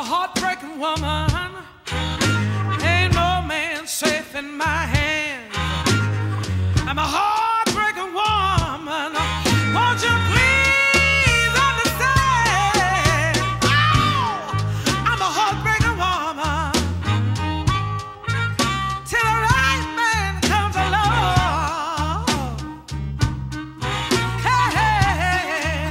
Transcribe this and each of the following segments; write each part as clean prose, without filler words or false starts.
heartbreaking woman. Ain't no man safe in my hands. I'm a heartbreaking woman. Won't you please understand? Oh, I'm a heartbreaking woman. Till the right man comes along. Hey, hey, hey.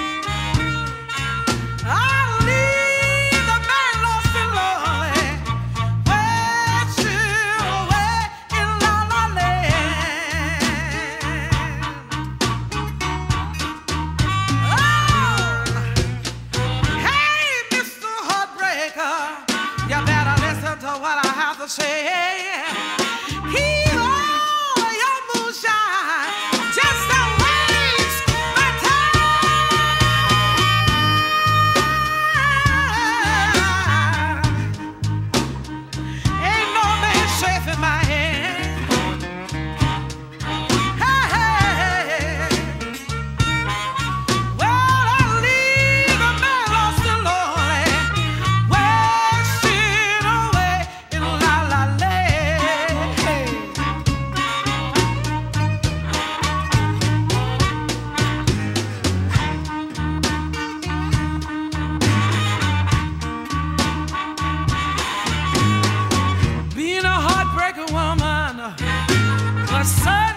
I'll leave the man lost and lonely, washing away in La La Land. Oh, hey, Mr. Heartbreaker, you better listen to what I have to say. Heal all your moonshine, just don't waste my time. Ain't no man safe in my hand. Hey, hey. Well, I'll leave the man lost and lonely, wasting away in La La Land. Being a heartbreaker woman, a